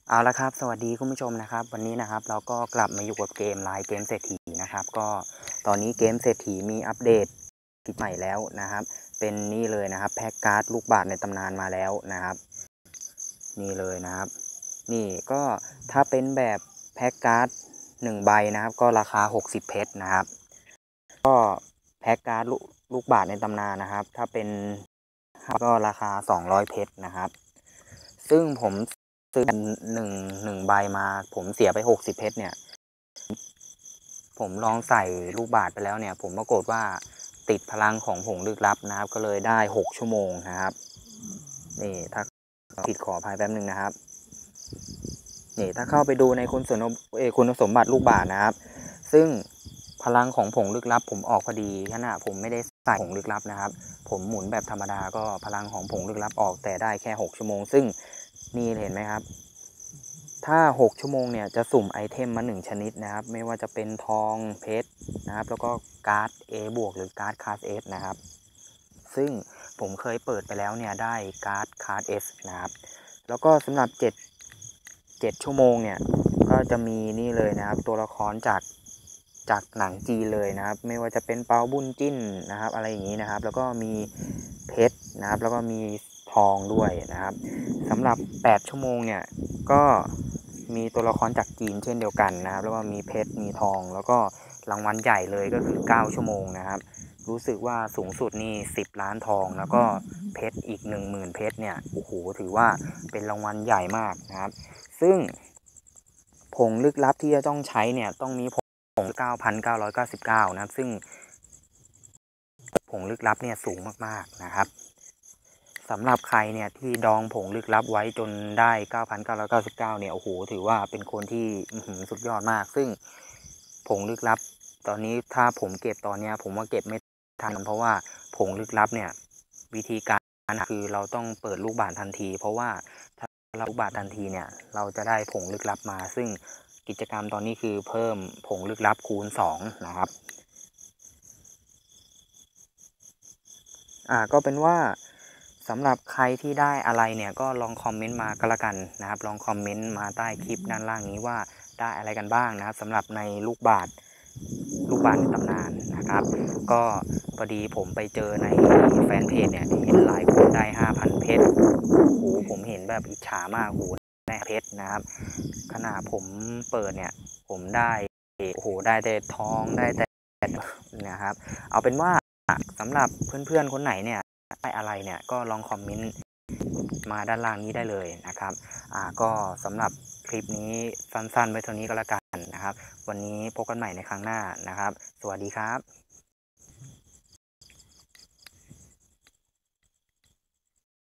เอาละครับสวัสดีคุณผู้ชมนะครับวันนี้นะครับเราก็กลับมาอยู่กับเกมไลน์เกมเศรษฐีนะครับก็ตอนนี้เกมเศรษฐีมีอัปเดตใหม่แล้วนะครับเป็นนี่เลยนะครับแพ็กการ์ดลูกบาศก์ในตำนานมาแล้วนะครับนี่เลยนะครับนี่ก็ถ้าเป็นแบบแพ็กการ์ด1ใบนะครับก็ราคา60เพชรนะครับก็แพ็กการ์ดลูกบาศก์ในตำนานนะครับถ้าเป็นก็ราคา200เพชรนะครับซึ่งผมซื้อหนึ่งใบมาผมเสียไป60เพชรเนี่ยผมลองใส่ลูกบาศก์ไปแล้วเนี่ยผมปรากฏว่าติดพลังของผงลึกลับนะครับก็เลยได้6ชั่วโมงนะครับนี่ถ้าผิดขออภัยแป๊บนึงนะครับนี่ถ้าเข้าไปดูในคุณสมบัติลูกบาศก์นะครับซึ่งพลังของผงลึกลับผมออกพอดีขณะผมไม่ได้ใส่ผงลึกลับนะครับผมหมุนแบบธรรมดาก็พลังของผงลึกลับออกแต่ได้แค่6ชั่วโมงซึ่งนี่เห็นไหมครับถ้า6ชั่วโมงเนี่ยจะสุ่มไอเทมมา1ชนิดนะครับไม่ว่าจะเป็นทองเพชรนะครับแล้วก็การ์ด A บวกหรือการ์ดคลาส S นะครับซึ่งผมเคยเปิดไปแล้วเนี่ยได้การ์ดคลาส S นะครับแล้วก็สำหรับ7ชั่วโมงเนี่ยก็จะมีนี่เลยนะครับตัวละครจากหนังจีนเลยนะครับไม่ว่าจะเป็นเปาบุญจิ้นนะครับอะไรอย่างนี้นะครับแล้วก็มีเพชรนะครับแล้วก็มีทองด้วยนะครับสำหรับ8ชั่วโมงเนี่ยก็มีตัวละครจากจีนเช่นเดียวกันนะครับแล้วก็มีเพชรมีทองแล้วก็รางวัลใหญ่เลยก็คือ9ชั่วโมงนะครับรู้สึกว่าสูงสุดนี่10ล้านทองแล้วก็เพชรอีก10,000เพชรเนี่ยโอ้โหถือว่าเป็นรางวัลใหญ่มากนะครับซึ่งผงลึกลับที่จะต้องใช้เนี่ยต้องมีผง9,999นะครับซึ่งผงลึกลับเนี่ยสูงมากๆนะครับสำหรับใครเนี่ยที่ดองผงลึกลับไว้จนได้9,999เนี่ยโอ้โหถือว่าเป็นคนที่สุดยอดมากซึ่งผงลึกลับตอนนี้ถ้าผมเก็บตอนนี้ผมว่าเก็บไม่ทันเพราะว่าผงลึกลับเนี่ยวิธีการคือเราต้องเปิดลูกบาศก์ทันทีเพราะว่าถ้าเราลูกบาศก์ทันทีเนี่ยเราจะได้ผงลึกลับมาซึ่งกิจกรรมตอนนี้คือเพิ่มผงลึกลับคูณ2นะครับก็เป็นว่าสำหรับใครที่ได้อะไรเนี่ยก็ลองคอมเมนต์มาก็แล้วกันนะครับลองคอมเมนต์มาใต้คลิปด้านล่างนี้ว่าได้อะไรกันบ้างนะครับสำหรับในลูกบาศก์ในตำนานนะครับก็พอดีผมไปเจอในแฟนเพจเนี่ยเห็นหลายคนได้ 5,000 เพชรโอ้ผมเห็นแบบอิจฉามากโอ้ได้เพชรนะครับขณะผมเปิดเนี่ยผมได้โอ้โหได้แต่ทองได้แต่นะครับเอาเป็นว่าสำหรับเพื่อนๆคนไหนเนี่ยได้อะไรเนี่ยก็ลองคอมเมนต์มาด้านล่างนี้ได้เลยนะครับก็สำหรับคลิปนี้สั้นๆไว้เท่านี้ก็แล้วกันนะครับวันนี้พบกันใหม่ในครั้งหน้านะครับสวัสดีครับ